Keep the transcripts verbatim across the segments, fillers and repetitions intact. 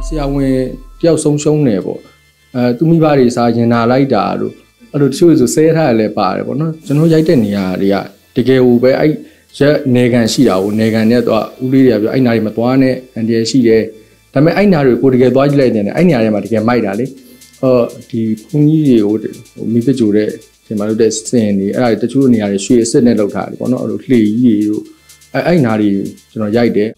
ဆရာဝန်တယောက်ဆုံးရှုံးနေပေါ့အဲသူမိဘတွေစာရင်နာလိုက်တာလို့အဲ့လိုတချို့ဆိုဆဲထားရလဲပါတယ်ပေါ့နော်ကျွန်တော်ရိုက်တဲ့နေရာတွေကတကယ်ဟိုပဲအဲ့ရက်နေကန်ရှိတာကိုနေကန်နဲ့တော့ဦးလေးတွေကပြောအဲ့နာတွေမသွားနဲ့အန်တီရှိတယ်ဒါပေမဲ့အဲ့နာတွေကိုတကယ်သွားကြည့်လိုက်တယ်အဲ့နေရာတွေမှာတကယ်မိုက်တာလေအော်ဒီဘုန်းကြီးတွေကိုဟိုမိသက်ကြိုတဲ့ဒီမှာလုပ်တဲ့စင်တွေအဲ့ဒါတချို့နေရာတွေရွှေအစ်စ်နဲ့လောက်ထားတယ်ပေါ့နော်အဲ့လိုလှေကြီးတွေတို့အဲ့အဲ့နာတွေကျွန်တော်ရိုက်တယ်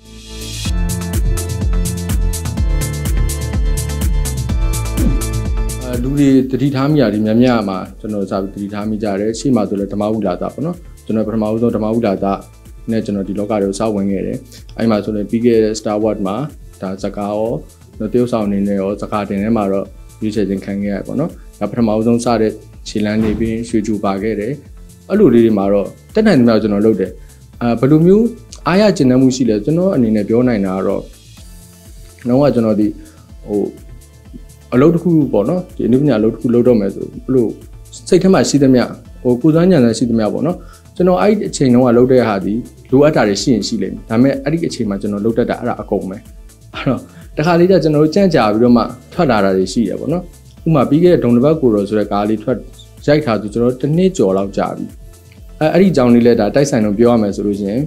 လူတွေတတိထားမိရတယ်များများမှာကျွန်တော်စာပြီးတတိထားမိကြတယ်ရှေ့မှာဆိုလဲဓမ္မဝိလာတာပေါ့နော်ကျွန်တော်ပထမဆုံးဓမ္မဝိလာတာနဲ့ကျွန်တော်ဒီလောကတွေကိုစောင့်ဝင်ခဲ့တယ်အဲ့မှာဆိုလဲပြီးခဲ့တဲ့ Star Wars မှာဒါဇကာရောတရုတ်ဆောင်အနေနဲ့ရောဇကာတင်ထဲမှာတော့ရွေးချယ်ခြင်းခံခဲ့ရပေါ့နော်ဒါပထမဆုံးစတဲ့ခြေလမ်းနေပြီးရွှေကြူပါခဲ့တယ်အဲ့လိုလေးတွေမှာတော့တက်နိုင်သမျှကျွန်တော်လုပ်တယ်အာဘယ်လိုမျိုးအားရကျဉ်းမှုရှိလဲကျွန်တော်အနေနဲ့ပြောနိုင်တာကတော့တော့ကကျွန်တော်ဒီဟိုအလုပ်တစ်ခုပေါ့နော်ဒီအနည်းပညာအလုပ်တစ်ခုလုပ်တော့မယ်ဆိုဘလို့စိတ်ထဲမှာရှိသမျှဟိုကိုယ်စားညံတဲ့ရှိသမျှပေါ့နော်ကျွန်တော်အဲ့ဒီအချိန်တုန်းကလုပ်တဲ့ဟာဒီလိုအပ်တာတွေရှိရင်ရှိလိမ့်မယ်ဒါပေမဲ့အဲ့ဒီအချိန်မှာကျွန်တော်လုပ်တတ်တာအဲ့ဒါအကုန်ပဲအဲ့တော့တခါလေးကျကျွန်တော်တို့ကြန့်ကြာပြီးတော့မှထွက်လာတာတွေရှိတယ်ပေါ့နော်ဥပမာပြီးခဲ့တဲ့ဒုံတပတ်ကိုရောဆိုတဲ့ကားလေးထွက်ရိုက်ထားသူကျွန်တော်တစ်နှစ်ကျော်လောက်ကြာပြီအဲအဲ့ဒီအကြောင်းလေးလဲဒါတိုက်ဆိုင်တော့ပြောရမယ်ဆိုလို့ရှိရင်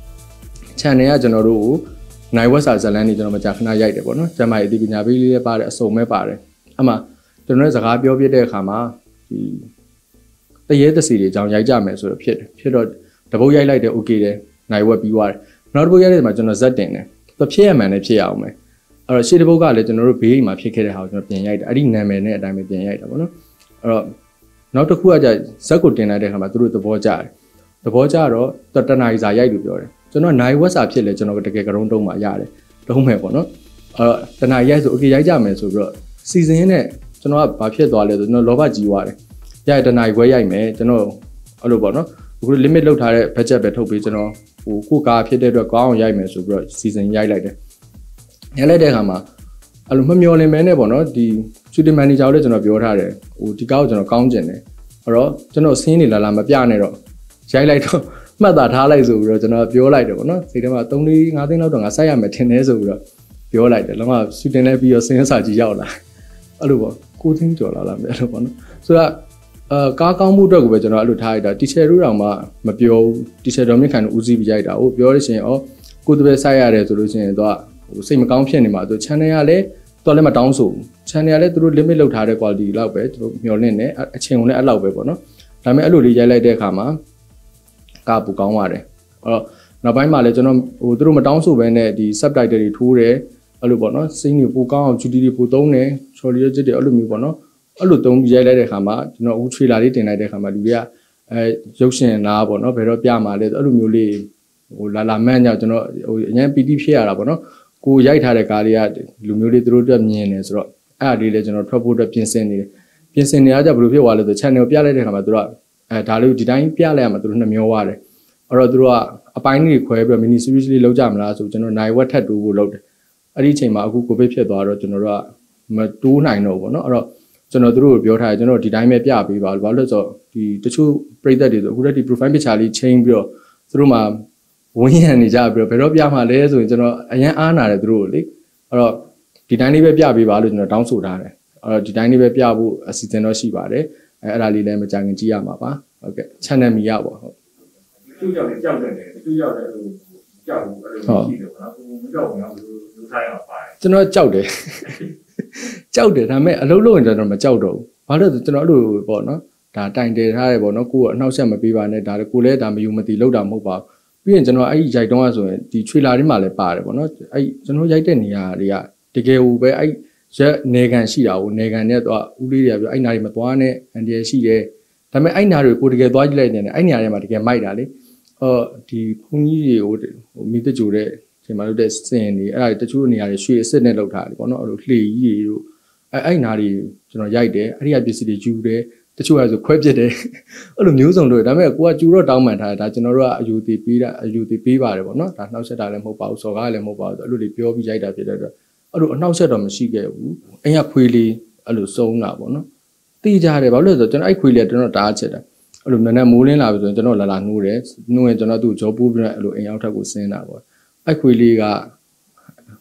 channel ကကျွန်တော်တို့ကိုနိုင်ဝက်စာဇလန်းနေကျွန်တော်မကြာခဏရိုက်တယ်ပေါ့နော်ကျမရဲ့အသိပညာပေးလေးလည်းပါတယ်အစုံမဲ့ပါတယ်အမှကျွန်တော်ရဲ့စကားပြောပြတဲ့အခါမှာဒီတရေတစီတွေအကြောင်းရိုက်ကြမယ်ဆိုတော့ဖြစ်တယ်ဖြစ်တော့တပုတ်ရိုက်လိုက်တယ် okay တယ်နိုင်ဝက်ပြီးသွားတယ်နောက်တပုတ်ရိုက်တဲ့မှာကျွန်တော်ဇက်တင်တယ်သူဖြစ်ရမှန်နဲ့ဖြစ်ရအောင်မယ်အဲ့တော့ရှေ့တပုတ်ကလည်းကျွန်တော်တို့ဘေးမှာဖြစ်ခဲ့တဲ့ဟာကိုကျွန်တော်ပြင်ရိုက်တယ်အဲ့ဒီနာမည်နဲ့အတိုင်းပဲပြင်ရိုက်တာပေါ့နော်အဲ့တော့နောက်တစ်ခုကကြဇက်ကိုတင်လိုက်တဲ့အခါမှာသူတို့သဘောကျတယ်သဘောကျတော့တနာရီစာရိုက်လို့ပြောတယ်ကျွန်တော်နိုင်ဝက်စာဖြစ်လဲကျွန်တော်တကယ်ကရုံးတုံးမှာရတယ်တုံးမယ်ပေါ့နော်အဲ့တော့တနာရီရိုက်ဆို okay ရိုက်ကြမယ်ဆိုပြီးတော့စီစဉ်နဲ့ကျွန်တော်ကဘာဖြစ်သွားလဲဆိုကျွန်တော်လောဘကြီးသွားတယ်ရိုက်တနာရီခွဲရိုက်မယ်ကျွန်တော်အဲ့လိုပေါ့နော်အခု limit လောက်ထားတဲ့ budget ပဲထုတ်ပြီးကျွန်တော်ဟိုကိုကားဖြစ်တဲ့အတွက်ကောင်းအောင်ရိုက်မယ်ဆိုပြီးတော့စီစဉ်ရိုက်လိုက်တယ်ရိုက်လိုက်တဲ့အခါမှာအဲ့လိုမမျော်လင့်မဲနဲ့ပေါ့နော်ဒီ shooting manager ကိုလည်းကျွန်တော်ပြောထားတယ်ဟိုဒီကားကိုကျွန်တော်ကောင်းကျင်တယ်အဲ့တော့ကျွန်တော်ဆင်းနေလာလာမပြနဲ့တော့ရိုက်လိုက်တော့မှတ်သားထားလိုက်ဆိုပြီးတော့ကျွန်တော်ပြောလိုက်တယ်ပေါ့နော်စိတ်ထဲမှာသုံးလေးငါးသိန်းလောက်တော့ငါစိုက်ရမယ်ထင်တယ်ဆိုပြီးတော့ပြောလိုက်တယ်လုံးဝ shooting လဲပြီးတော့ဆင်းစာကြီးရောက်လာအဲ့လိုပေါ့ကိုသိန်းကျော်လာလာမယ်အဲ့လိုပေါ့နော်ဆိုတော့အာကားကောင်းမှုအတွက်ကိုပဲကျွန်တော်အဲ့လိုထားလိုက်တာတီချယ်တို့တောင်မှမပြောဘူးတီချယ်တော်မြင့်ခံဦးစီးပြီးရိုက်တာဟိုပြောရရှင်ဩကိုတပည့်စိုက်ရတယ်ဆိုလို့ရှိရင်တော့ဟိုစိတ်မကောင်းဖြစ်နေမှာသူ channel ကလည်းတော်လည်းမတောင်းဆိုဘူး channel ကလည်းသူတို့ limit လောက်ထားတဲ့ quality လောက်ပဲသူတို့မျှော်လင့်နေအချိန်ကိုလည်းအဲ့လောက်ပဲပေါ့နော်ဒါပေမဲ့အဲ့လိုလေးရိုက်လိုက်တဲ့အခါမှာကားပူကောင်းပါတယ်အဲ့တော့နောက်ပိုင်းမှာလည်းကျွန်တော်ဟိုသူတို့မတောင်းဆိုဘဲနဲ့ဒီ subtitle တွေထိုးတယ်အဲ့လိုပေါ့နော်စိတ်တွေပူကောင်းအောင် G D တွေပူသုံးတယ် sorry ရစ်တွေအဲ့လိုမျိုးပေါ့နော်အဲ့လိုသုံးပြီးရိုက်လိုက်တဲ့အခါမှာကျွန်တော်အခု trailer လေးတင်လိုက်တဲ့အခါမှာလူတွေကအဲရုပ်ရှင်လားပေါ့နော်ဘယ်တော့ပြမှာလဲအဲ့လိုမျိုးလေးဟိုလာလာမန့်ကြောင့်ကျွန်တော်ဟိုအញ្ញပီတိဖြစ်ရတာပေါ့နော်ကိုရိုက်ထားတဲ့ကားလေးကလူမျိုးလေးသူတို့အတွက်မြင်နေဆိုတော့အဲ့အလေးလေးကျွန်တော်ထွက်ဖို့အတွက်ပြင်ဆင်နေတယ်ပြင်ဆင်နေရကြဘယ်လိုဖြစ်သွားလဲဆို channel ပြလိုက်တဲ့အခါမှာသူတို့ကအဲဒါလေးဒီတိုင်းပြလိုက်ရမှာသူတို့နှမျောသွားတယ်အဲ့တော့သူတို့ကအပိုင်းတွေခွဲပြီးတော့ mini series လေးလုပ်ကြမလားဆိုကျွန်တော်နိုင်ဝက်ထပ်တိုးဖို့လုပ်တယ်အဲ့ဒီအချိန်မှာအခုကိုဗစ်ဖြစ်သွားတော့ကျွန်တော်တို့ကမတိုးနိုင်တော့ဘူးပေါ့နော်အဲ့တော့ကျွန်တော်တို့ပြောထားတယ်ကျွန်တော်ဒီတိုင်းပဲပြပေးပါလို့ဘာလို့လဲဆိုတော့ဒီတချို့ပရိသတ်တွေဆိုအခုတည်းဒီ profile picture လေးချိန်ပြီးတော့သူတို့မှာဝင်းရံနေကြပြီးတော့ဘယ်တော့ပြမှာလဲဆိုရင်ကျွန်တော်အရင်အားနာတယ်သူတို့ကိုလေအဲ့တော့ဒီတိုင်းလေးပဲပြပေးပါလို့ကျွန်တော်တောင်းဆိုထားတယ်အဲ့တော့ဒီတိုင်းလေးပဲပြဖို့အစီအစဉ်တော့ရှိပါတယ်အဲအဲ့ဒါလေးလည်းမကြခင်ကြည့်ရမှာပါဟုတ်ကဲ့ channel မီရပေါ့ဟုတ်သူကြောက်တယ်ကြောက်တယ်သူကြောက်တယ်အဲ့လိုကြောက်ဘူးအဲ့လိုရှိတယ်ပေါ့နော်မကြောက်ဘူးနော်လူဆိုင်အောင်ပါတယ်ကျွန်တော်ကြောက်တယ်ကြောက်တယ်ဒါပေမဲ့အလုပ်လုပ်ရင်ကျွန်တော်မကြောက်တော့ဘူးဘာလို့လဲဆိုကျွန်တော်အဲ့လိုပေါ့နော်ဒါတိုင်တယ်ထားတယ်ပေါ့နော်ကိုကအနှောက်အယှက်မပေးပါနဲ့ဒါကိုလည်းဒါမယူမသိလောက်တာမဟုတ်ပါဘူးပြီးရင်ကျွန်တော်အဲ့ဒီရိုက်တုံးကဆိုရင်ဒီ trailer တွေမှာလည်းပါတယ်ပေါ့နော်အဲ့ကျွန်တော်ရိုက်တဲ့နေရာတွေကတကယ်ဟိုပဲအဲ့ရက်နေကန်ရှိတာကိုနေကန်နဲ့တော့ဦးလေးတွေကပြောအဲ့နာတွေမသွားနဲ့အန်တီရှိတယ်ဒါပေမဲ့အဲ့နာတွေကိုတကယ်သွားကြည့်လိုက်နေတယ်အဲ့နေရာတွေမှာတကယ်မိုက်တာလေအော်ဒီဘုန်းကြီးတွေကိုဟိုမိသက်ကြိုတဲ့ဒီမှာလုပ်တဲ့စင်တွေအဲ့ဒါတချို့နေရာတွေရွှေအစ်စ်နဲ့လောက်ထားတယ်ပေါ့နော်အဲ့လိုလှေကြီးတွေတို့အဲ့အဲ့နာတွေကျွန်တော်ရိုက်တယ်အဲ့ဒီကပစ္စည်းတွေယူတယ်တချို့ကဆိုခွဲပစ်တယ်အဲ့လိုမျိုးစုံတွေဒါပေမဲ့ကိုကကျူတော့တောင်းပန်ထားတယ်ဒါကျွန်တော်တို့ကအယူတီပေးတာအယူတီပေးပါတယ်ပေါ့နော်ဒါနှောက်ဆက်တာလည်းမဟုတ်ပါဘူးစော်ကားလည်းမဟုတ်ပါဘူးအဲ့လိုတွေပြောပြီးရိုက်တာဖြစ်တဲ့အတွက်အဲ့လိုအနှောက်ဆက်တော့မရှိခဲ့ဘူးအိမ်ကခွေးလေးအဲ့လိုစုံတာပေါ့နော်တီးကြတယ်ဘာလို့လဲဆိုတော့ကျွန်တော်အဲ့ခွေးလေးကျွန်တော်တားချက်တာအဲ့လိုနည်းနည်းမိုးလင်းလာပြီဆိုရင်ကျွန်တော်လာလာနှိုးတယ်နှိုးရင်ကျွန်တော်သူ့ကြောပိုးပြီးတော့အဲ့လိုအိမ်ရောက်ထက်ကိုဆင်းတာပေါ့အဲ့ခွေးလေးက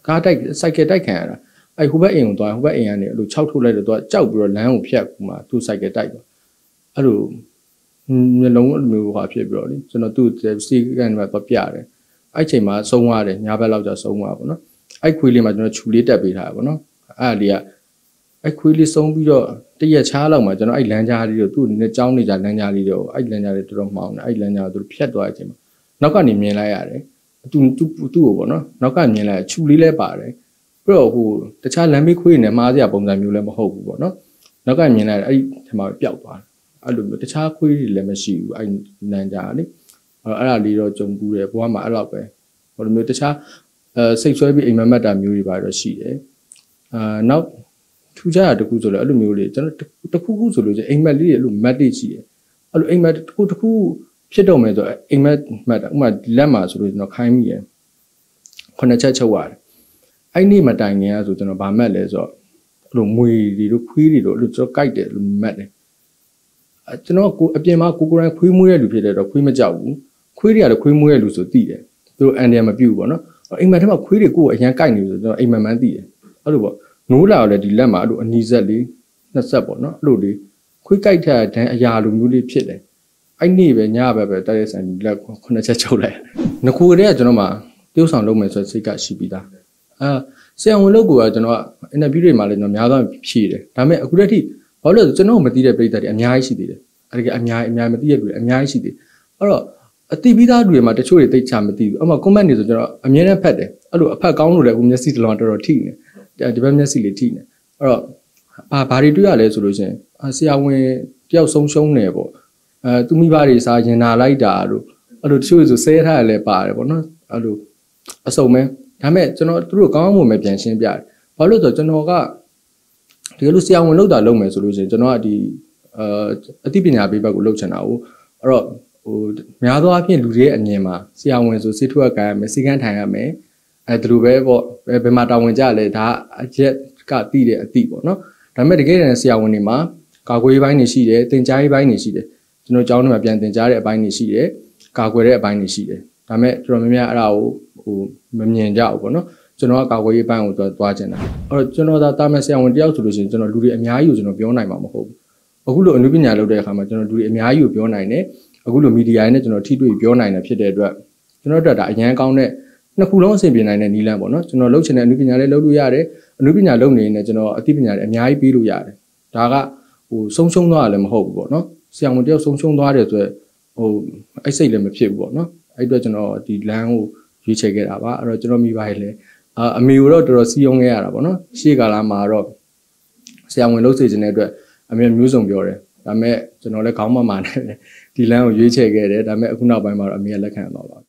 ကားတိုက်စိုက်ကယ်တိုက်ခံရတာအဲ့ဟိုဘက်အိမ်ကိုသွားဟိုဘက်အိမ်ကနေအဲ့လိုခြောက်ထုတ်လိုက်တော့သူကကြောက်ပြီးတော့လမ်းကိုဖြတ်ကူမှာသူစိုက်ကယ်တိုက်သွားအဲ့လိုမျိုးလုံးအမျိုးဟာဖြစ်ပြီးတော့လေကျွန်တော်သူ့စီကန်မှာတော့ပြရတယ်အဲ့ချိန်မှာဆုံးသွားတယ်ညာဘက်လောက်ကျဆုံးသွားပါတော့အဲ့ခွေးလေးမှာကျွန်တော်ခြူလေးတက်ပေးထားပါတော့အဲ့လေးကအဲ့ခွေးလေးဆုံးပြီးတော့တရက်ချားလောက်မှာကျွန်တော်အဲ့လမ်းကြားလေးတို့သူ့အနေနဲ့ကြောင်းနေကြလမ်းကြားလေးတို့အဲ့လမ်းကြားလေးတော်တော်မှောင်တယ်အဲ့လမ်းကြားကိုသူဖြတ်သွားတဲ့အချိန်မှာနောက်ကနေမြင်လိုက်ရတယ်သူသူသူ့ကိုပေါ့နော်နောက်ကမြင်လိုက်ခြူလေးလဲပါတယ်ပြီးတော့ဟိုတခြားလမ်းမေးခွေးနဲ့မှားစရာပုံစံမျိုးလည်းမဟုတ်ဘူးပေါ့နော်နောက်ကမြင်လိုက်အဲ့ဒီမှာပျောက်သွားတယ်အဲ့လိုမျိုးတခြားခွေးတွေလည်းမရှိဘူးအဲ့လမ်းကြားလေအဲ့ဒါလေးတော့ကြုံဘူးတယ်ဘဝမှာအဲ့လောက်ပဲဟိုလိုမျိုးတခြားအဲစိတ်ဆွဲပြီးအိမ်မက်မက်တာမျိုးတွေပါတော့ရှိတယ်အာနောက်ထူးခြားတာတခုဆိုလည်းအဲ့လိုမျိုးလေးကျွန်တော်တခုခုဆိုလို့ချင်းအိမ်မက်လေးတွေအဲ့လိုမက်တွေရှိတယ်အဲ့လိုအိမ်မက်တခုတခုဖြစ်တော့မယ်ဆိုအိမ်မက်မက်ဥမာလက်မှာဆိုလို့ကျွန်တော်ခိုင်းမိရယ်ခုနှစ်ချက်ချုပ်ရတယ်အဲ့နေ့မတိုင်ခင်ကဆိုကျွန်တော်ဗာမက်လဲဆိုတော့အဲ့လိုမွေတွေတို့ခွေးတွေတို့အဲ့လိုကျွန်တော်ကြိုက်တယ်လို့မက်တယ်အဲကျွန်တော်ကိုအပြင်မှာကိုကိုရိုင်းခွေးမွေးတဲ့လူဖြစ်တဲ့တော့ခွေးမကြောက်ဘူးခွေးတွေကလည်းခွေးမွေးတဲ့လူဆိုသိတယ်သူတို့အန်ဒီယမပြုတ်ပေါ့နော်အိမ်မက်ထဲမှာခွေးတွေကိုအရန်ကြိုက်နေပြီဆိုကျွန်တော်အိမ်မက်မှန်းသိတယ်အဲ့လိုပေါ့နိုးလာတော့လေဒီလက်မှာအဲ့လိုအနီးဆက်လေးနှစ်ဆက်ပေါ့နော်အဲ့လိုလေးခွေးကြိုက်တဲ့အတန်းအရာလိုမျိုးလေးဖြစ်တယ်အဲ့နေ့ပဲညပဲပဲတိုက်ရဆိုင်လက်ခုနှစ်ချက်ချုပ်လိုက်ငခုတည်းကကျွန်တော်မှတိုးဆောင်လုပ်မယ်ဆိုစိတ်ကရှိပြီးသားအာဆရာဝန်လုပ်ကကျွန်တော်ကအင်တာဗျူးတွေမှာလည်းကျွန်တော်များသောဖြည့်တယ်ဒါပေမဲ့အခုတည်းကဘာလို့လဲကျွန်တော်မသိတဲ့ပြည်သက်တွေအများကြီးရှိသေးတယ်အဲ့ဒါကအများအများမသိတဲ့လူတွေအများကြီးရှိသေးအဲ့တော့အတိပြီးသားလူတွေမှာတချို့တွေသိချမသိဘူးအမှ comment တွေဆိုကျွန်တော်အမြဲတမ်းဖတ်တယ်အဲ့လိုအဖတ်ကောင်းလို့လည်းအခုမျက်စိတစ်လုံးတော်တော်ထိနေဒီဘက်မျက်စိလေးထိနေအဲ့တော့ဘာဘာတွေတွေ့ရလဲဆိုလို့ရှိရင်ဆရာဝန်တယောက်ဆုံးရှုံးနေပေါ့အဲသူမိဘတွေစားရင်နာလိုက်တာတို့အဲ့လိုတချို့ဆိုဆဲထားရလဲပါတယ်ပေါ့နော်အဲ့လိုအစုံမဲဒါပေမဲ့ကျွန်တော်သူတို့ကောင်းကောင်းမွန်မွန်ပြန်ရှင်းပြတယ်ဘာလို့လဲဆိုတော့ကျွန်တော်ကဒီလိုဆရာဝန်လောက်တာလုပ်မယ်ဆိုလို့ရှိရင်ကျွန်တော်ကဒီအာအသိပညာပေးဘက်ကိုလုပ်ချင်တာကိုအဲ့တော့ဟိုများသောအားဖြင့်လူတွေရဲ့အမြင်မှာဆရာဝန်ဆိုစေထွက်ကရမယ်စီကန်းထိုင်ရမယ်အဲဒီလိုပဲပေါ့ဘယ်မှာတာဝန်ကြလဲဒါအချက်ကတည်တဲ့အသိပေါ့နော်ဒါပေမဲ့တကယ်တမ်းဆရာဝန်တွေမှာကာကွယ်ရေးပိုင်းတွေရှိတယ်တင်ကြားရေးပိုင်းတွေရှိတယ်ကျွန်တော်ကျောင်းထဲမှာပြန်တင်ကြားတဲ့အပိုင်းတွေရှိတယ်ကာကွယ်တဲ့အပိုင်းတွေရှိတယ်ဒါပေမဲ့တော်တော်များများအဲ့ဒါကိုဟိုမမြင်ကြဘူးပေါ့နော်ကျွန်တော်ကကာကွယ်ရေးပိုင်းကိုသွားချင်တာအဲ့တော့ကျွန်တော်သာတာမန်ဆရာဝန်တယောက်ဆိုလို့ရှိရင်ကျွန်တော်လူတွေအများကြီးကိုကျွန်တော်ပြောနိုင်မှာမဟုတ်ဘူးအခုလိုအနုပညာလုပ်တဲ့အခါမှာကျွန်တော်လူတွေအများကြီးကိုပြောနိုင်တယ်အခုလိုမီဒီယာနဲ့ကျွန်တော်ထိတွေ့ပြောနိုင်တယ်ဖြစ်တဲ့အတွက်ကျွန်တော်တို့ဒါအရန်ကောင်းတဲ့နှစ်ခုလုံးအဆင်ပြေနိုင်တဲ့နည်းလမ်းပေါ့နော်ကျွန်တော်လုပ်ချင်တဲ့အနုပညာလေးလုပ်လို့ရတယ်အနုပညာလုပ်နေရင်လည်းကျွန်တော်အသိပညာတွေအများကြီးပေးလို့ရတယ်ဒါကဟိုဆုံးရှုံးသွားတာလည်းမဟုတ်ဘူးပေါ့နော်ဆရာဝန်တယောက်ဆုံးရှုံးသွားတယ်ဆိုတော့ဟိုအဲ့စိတ်လည်းမဖြစ်ဘူးပေါ့နော်အဲ့အတွက်ကျွန်တော်ဒီလမ်းကိုရွေးချယ်ခဲ့တာပါအဲ့တော့ကျွန်တော်မိဘရဲ့လည်းအာအမေကတော့တော်တော်စီယုံခဲ့ရတာပေါ့နော်ရှေ့ကာလမှာတော့ဆရာဝန်လုပ်စေခြင်းတဲ့အတွက်အမေမျိုးစုံပြောတယ်ဒါပေမဲ့ကျွန်တော်လည်းခေါင်းမမာနဲ့ဒီလမ်းကိုရွေးချယ်ခဲ့တယ်ဒါပေမဲ့အခုနောက်ပိုင်းမှာတော့အမေကလက်ခံသွားပါ